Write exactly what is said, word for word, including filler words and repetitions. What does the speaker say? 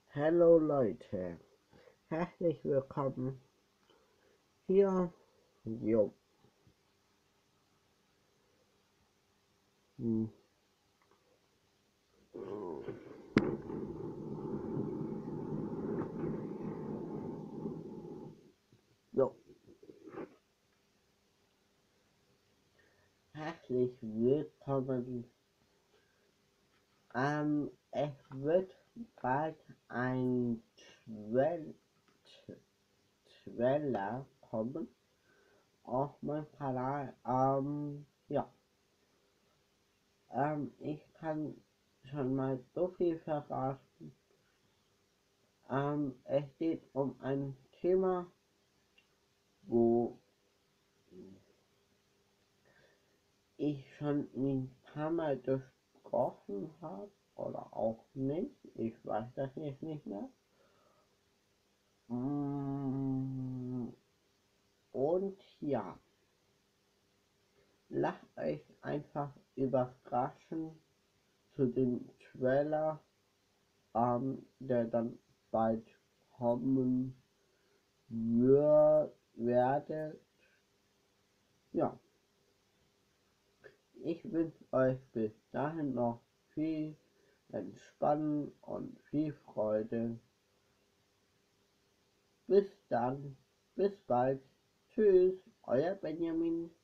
Hallo Leute, herzlich willkommen hier. Jo. Hm. Jo. Herzlich willkommen. Ähm, es wird bald ein Trailer Trailer kommen auf meinem Kanal. Ähm, ja. Ähm, ich kann schon mal so viel verraten. Ähm, es geht um ein Thema, wo ich schon ein paar Mal gesprochen habe oder auch nicht. Ich weiß das jetzt nicht mehr. Mm, Und ja, lasst euch einfach überraschen zu dem Trailer, ähm, der dann bald kommen wird, werde. Ja, ich wünsche euch bis dahin noch viel Entspannung und viel Freude. Bis dann, bis bald. Tschüss, euer Benjamin.